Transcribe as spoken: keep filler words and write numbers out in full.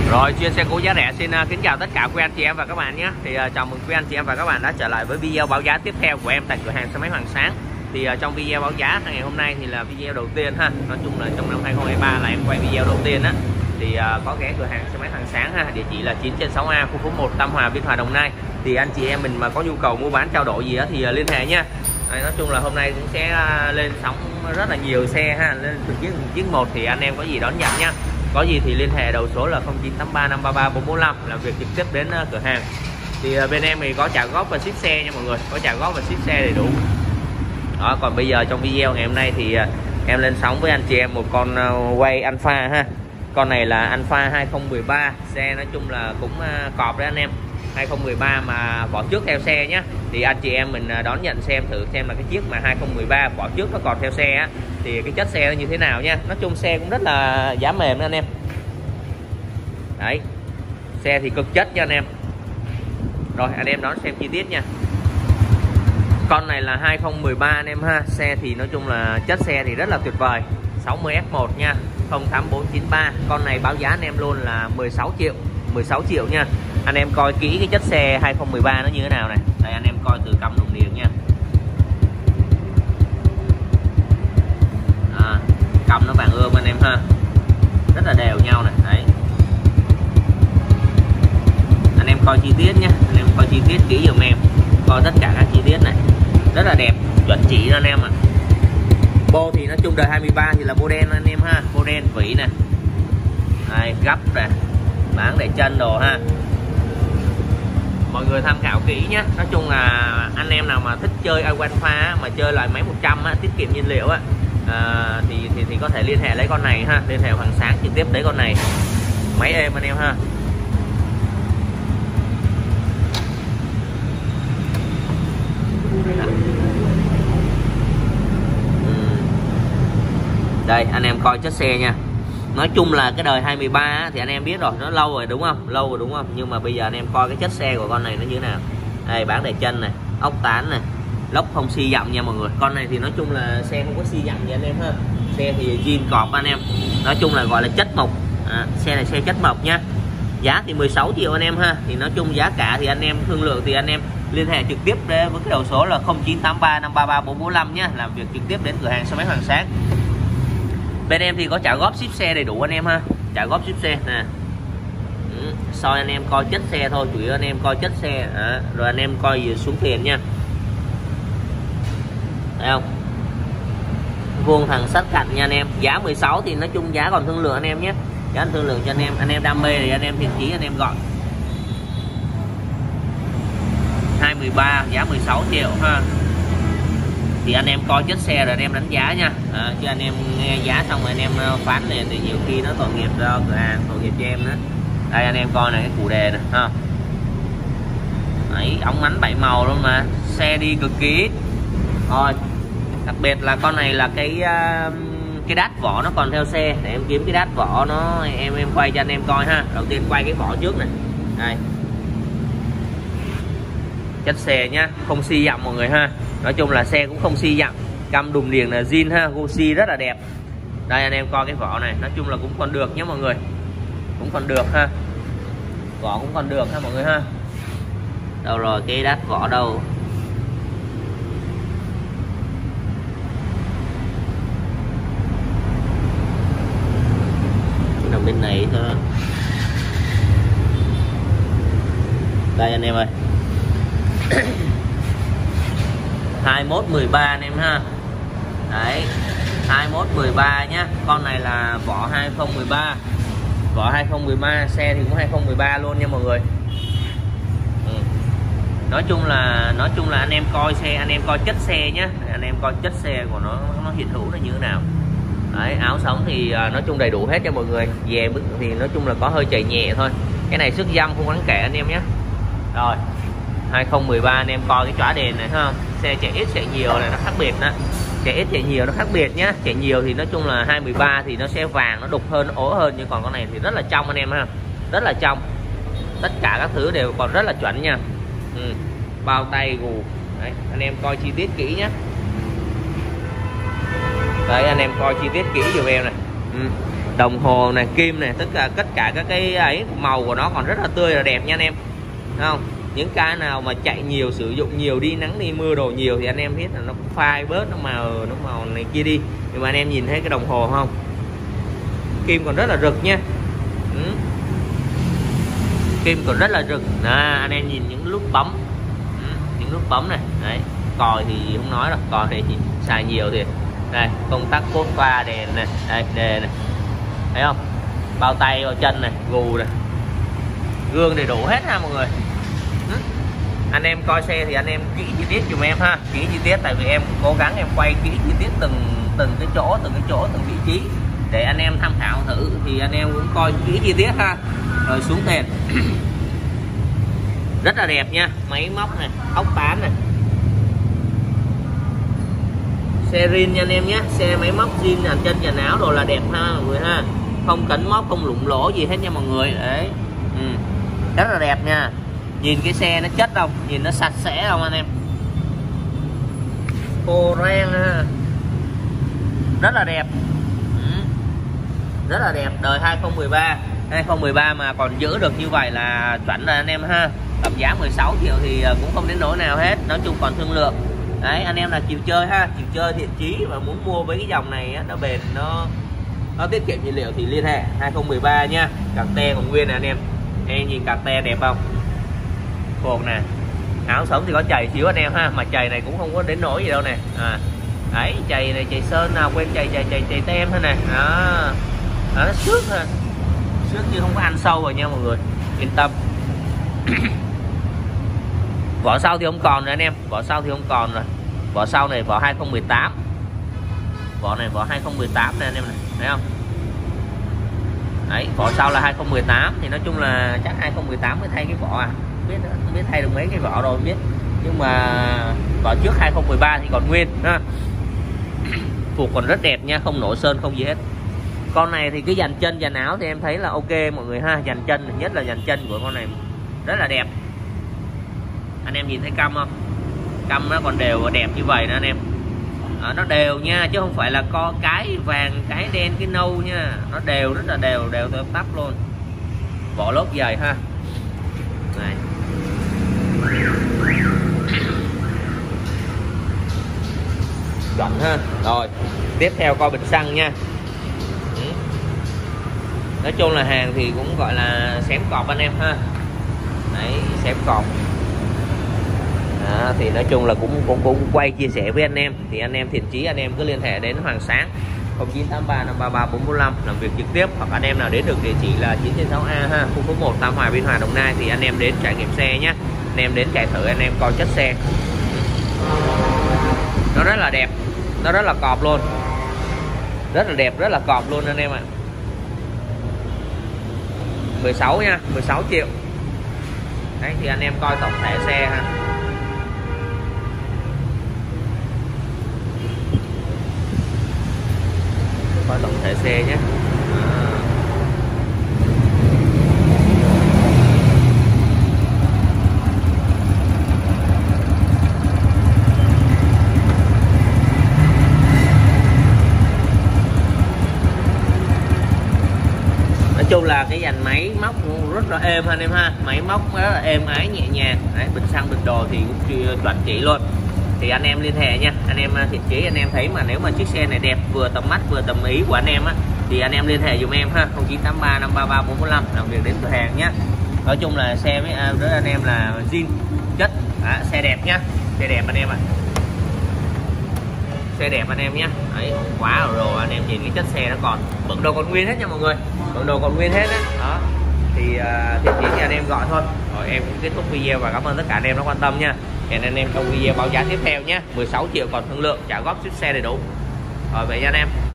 Rồi, chuyên xe cũ giá rẻ xin uh, kính chào tất cả quý anh chị em và các bạn nhé. Thì uh, chào mừng quý anh chị em và các bạn đã trở lại với video báo giá tiếp theo của em tại cửa hàng xe máy Hoàng Sáng. Thì uh, trong video báo giá ngày hôm nay thì là video đầu tiên ha. Nói chung là trong năm hai không hai ba là em quay video đầu tiên á. Thì uh, có ghé cửa hàng xe máy Hoàng Sáng ha, địa chỉ là chín trên sáu A, khu phố một, Tam Hòa, Biên Hòa, Đồng Nai. Thì anh chị em mình mà có nhu cầu mua bán trao đổi gì đó thì uh, liên hệ nha. Đấy, nói chung là hôm nay cũng sẽ uh, lên sóng rất là nhiều xe ha, lên từng chiếc từng chiếc một thì anh em có gì đón nhận nha. Có gì thì liên hệ đầu số là không chín tám ba năm ba ba bốn bốn năm, làm việc trực tiếp đến uh, cửa hàng. Thì uh, bên em thì có trả góp và ship xe nha mọi người, có trả góp và ship xe đầy đủ. Đó, còn bây giờ trong video ngày hôm nay thì uh, em lên sóng với anh chị em một con uh, quay Alpha ha. Con này là Alpha hai không một ba, xe nói chung là cũng uh, cọp đấy anh em. hai không một ba mà vỏ trước theo xe nhá. Thì anh chị em mình đón nhận xem thử xem là cái chiếc mà hai không một ba vỏ trước nó còn theo xe á, thì cái chất xe nó như thế nào nha. Nói chung xe cũng rất là giá mềm đó anh em. Đấy, xe thì cực chất nha anh em. Rồi anh em đón xem chi tiết nha. Con này là hai không một ba anh em ha. Xe thì nói chung là chất xe thì rất là tuyệt vời, sáu mươi F một nha, không tám bốn chín ba. Con này báo giá anh em luôn là mười sáu triệu, mười sáu triệu nha. Anh em coi kỹ cái chất xe hai không một ba nó như thế nào này. Đây anh em coi từ căm đồng điền nha. À, căm nó vàng ươm anh em ha, rất là đều nhau này. Đấy, anh em coi chi tiết nhé, anh em coi chi tiết kỹ giùm em, coi tất cả các chi tiết này rất là đẹp, chuẩn chỉ anh em ạ. À. Bô thì nói chung đời hai mươi ba thì là bô đen anh em ha, bô đen vỉ nè. Đây, gấp nè, bán để chân đồ ha. Mọi người tham khảo kỹ nhé. Nói chung là anh em nào mà thích chơi Alpha mà chơi loại máy một trăm á, tiết kiệm nhiên liệu á, à, thì, thì thì có thể liên hệ lấy con này ha, liên hệ Hoàng Sáng trực tiếp lấy con này. Máy êm anh em ha. Đây anh em coi chất xe nha. Nói chung là cái đời hai mươi ba á, thì anh em biết rồi, nó lâu rồi đúng không, lâu rồi đúng không, nhưng mà bây giờ anh em coi cái chất xe của con này nó như thế nào. Đây, bán đầy chân này, ốc tán này, lốc không xi dặm nha mọi người. Con này thì nói chung là xe không có xi dặm nha anh em ha. Xe thì zin cọp anh em, nói chung là gọi là chất mộc. À, xe này xe chất mộc nhá. Giá thì mười sáu triệu anh em ha. Thì nói chung giá cả thì anh em thương lượng thì anh em liên hệ trực tiếp với cái đầu số là không chín tám ba năm ba ba bốn bốn năm nhá, làm việc trực tiếp đến cửa hàng xe máy Hoàng Sáng. Bên em thì có trả góp ship xe đầy đủ anh em ha, trả góp ship xe nè. Ừ, soi anh em coi chất xe thôi, chủ yếu anh em coi chất xe. À, rồi anh em coi gì xuống tiền nha. Thấy không? Vuông thằng sắt cạnh nha anh em. Giá mười sáu thì nói chung giá còn thương lượng anh em nhé. Giá anh thương lượng cho anh em, anh em đam mê thì anh em thiện chí anh em gọi. hai mươi ba giá mười sáu triệu ha. Thì anh em coi chất xe rồi anh em đánh giá nha. À, chứ anh em nghe giá xong rồi anh em phán liền thì nhiều khi nó tội nghiệp cho cửa hàng, tội nghiệp cho em nữa. Đây anh em coi này, cái cụ đề này ha. Đấy, ống ánh bảy màu luôn mà, xe đi cực kỳ. Rồi, đặc biệt là con này là cái cái đát vỏ nó còn theo xe. Để em kiếm cái đát vỏ nó, em em quay cho anh em coi ha. Đầu tiên quay cái vỏ trước này. Đây, chất xe nhá, không xi dặm mọi người ha. Nói chung là xe cũng không xi dặm, căm đùm điền là zin ha, gosi rất là đẹp. Đây anh em coi cái vỏ này, nói chung là cũng còn được nhé mọi người, cũng còn được ha, vỏ cũng còn được ha mọi người ha. Đâu rồi cái đát vỏ đâu? Nằm bên này thôi. Đây anh em ơi. hai mốt một ba anh em ha. Đấy, hai mốt một ba nhá. Con này là vỏ hai không một ba, vỏ hai không một ba, xe thì cũng hai không một ba luôn nha mọi người. Ừ. Nói chung là nói chung là anh em coi xe, anh em coi chất xe nhá, anh em coi chất xe của nó nó hiện hữu nó như thế nào. Đấy, áo sống thì nói chung đầy đủ hết cho mọi người. Về bức thì nói chung là có hơi chảy nhẹ thôi. Cái này sức dăm không đáng kể anh em nhé. Rồi, hai không một ba anh em coi cái chóa đèn này ha. Xe chạy ít chạy nhiều này nó khác biệt đó. Chạy ít chạy nhiều nó khác biệt nhá. Chạy nhiều thì nói chung là hai một ba thì nó sẽ vàng, nó đục hơn, ố hơn, nhưng còn con này thì rất là trong anh em ha. Rất là trong. Tất cả các thứ đều còn rất là chuẩn nha. Ừ. Bao tay gù. Đấy, anh em coi chi tiết kỹ nhé. Đấy, anh em coi chi tiết kỹ giùm em này. Ừ. Đồng hồ này, kim này, tất cả tất cả các cái ấy màu của nó còn rất là tươi, là đẹp nha anh em. Thấy không? Những cái nào mà chạy nhiều, sử dụng nhiều, đi nắng đi mưa đồ nhiều thì anh em biết là nó phai bớt, nó màu nó màu này kia đi. Nhưng mà anh em nhìn thấy cái đồng hồ không, kim còn rất là rực nha. Ừ. Kim còn rất là rực. À, anh em nhìn những nút bấm, ừ. những nút bấm này đấy. Còi thì không nói đâu, còi thì xài nhiều thì đây, công tắc cốt pha đèn này, đây đề này, thấy không, bao tay bao chân này, gù này, gương đầy đủ hết ha mọi người. ừ. Anh em coi xe thì anh em kỹ chi tiết giùm em ha, kỹ chi tiết, tại vì em cố gắng em quay kỹ chi tiết từng từng cái chỗ, từng cái chỗ, từng vị trí để anh em tham khảo thử, thì anh em cũng coi kỹ chi tiết ha, rồi xuống tiền. Rất là đẹp nha, máy móc này, ốc bán này, xe rin nha anh em nhé, xe máy móc zin, dàn chân dàn áo đồ là đẹp ha mọi người ha, không cấn móc, không lủng lỗ gì hết nha mọi người đấy. ừ. Rất là đẹp nha, nhìn cái xe nó chất không, nhìn nó sạch sẽ không anh em, cô ren ha, rất là đẹp. ừ. Rất là đẹp, đời hai không một ba hai không một ba mà còn giữ được như vậy là chuẩn rồi anh em ha. Tầm giá mười sáu triệu thì cũng không đến nỗi nào hết, nói chung còn thương lượng. Đấy, anh em là chịu chơi ha, chịu chơi thiện chí và muốn mua với cái dòng này á, nó bền, nó nó tiết kiệm nhiên liệu thì liên hệ hai không một ba nha. Cạc te còn nguyên nè anh em, em nhìn cạc te đẹp không, cột nè, áo sống thì có chày xíu anh em ha, mà chày này cũng không có đến nỗi gì đâu nè. À, đấy, chày này chày sơn nào quên chày chày chày chày tem thôi nè, đó, đó nó xước ha, xước chứ không có ăn sâu rồi nha mọi người, yên tâm. Vỏ sau thì không còn rồi anh em, vỏ sau thì không còn rồi, vỏ sau này vỏ hai không một tám, vỏ này vỏ hai không một tám này anh em này, thấy không? Đấy, vỏ sau là hai không một tám thì nói chung là chắc hai không một tám mới thay cái vỏ à, không biết không biết thay được mấy cái vỏ rồi không biết, nhưng mà vỏ trước hai không một ba thì còn nguyên ha. Phục còn rất đẹp nha, không nổ sơn không gì hết. Con này thì cái dàn chân dàn áo thì em thấy là ok mọi người ha, dàn chân nhất là dàn chân của con này rất là đẹp. Anh em nhìn thấy căm không, căm nó còn đều và đẹp như vậy nè anh em. Đó, nó đều nha, chứ không phải là có cái vàng cái đen cái nâu nha, nó đều, rất là đều, đều tớp tắp luôn. Vỏ lốp dày ha này. Chuẩn ha. Rồi tiếp theo coi bình xăng nha. ừ. Nói chung là hàng thì cũng gọi là xém cọp anh em ha. Đấy, xém cọp. Đó, thì nói chung là cũng cũng cũng quay chia sẻ với anh em, thì anh em thiện chí anh em cứ liên hệ đến Hoàng Sáng không chín tám ba năm ba ba bốn bốn năm làm việc trực tiếp, hoặc anh em nào đến được địa chỉ là chín trên sáu A ha, khu phố một Tam Hòa Biên Hòa Đồng Nai, thì anh em đến trải nghiệm xe nhé, anh em đến chạy thử, anh em coi chất xe. Nó rất là đẹp, nó rất là cọp luôn, rất là đẹp, rất là cọp luôn anh em ạ. mười sáu nha, mười sáu triệu. Đấy, thì anh em coi tổng thể xe ha. Coi tổng thể xe nhé. À. Nói chung là cái dàn máy móc rất là êm anh em ha, máy móc rất là êm ái nhẹ nhàng. Đấy, bình xăng bình đồ thì cũng chuẩn chỉ luôn. Thì anh em liên hệ nha, anh em thiện chí anh em thấy mà nếu mà chiếc xe này đẹp vừa tầm mắt vừa tầm ý của anh em á, thì anh em liên hệ dùm em ha, không chín tám ba năm ba ba bốn bốn năm làm việc đến cửa hàng nhá. Nói chung là xe với à, với anh em là zin chất, à, xe đẹp nhá, xe đẹp anh em ạ. À. Xe đẹp anh em nhé. Đấy, quá rồi, rồi anh em nhìn cái chất xe nó còn bận đồ còn nguyên hết nha mọi người, bận đồ còn nguyên hết đó. Đó thì uh, thiện chí thì anh em gọi thôi. Rồi em cũng kết thúc video và cảm ơn tất cả anh em đã quan tâm nha. Hẹn anh em trong video báo giá tiếp theo nhé. Mười sáu triệu còn thương lượng, trả góp chiếc xe đầy đủ. Rồi vậy nha anh em.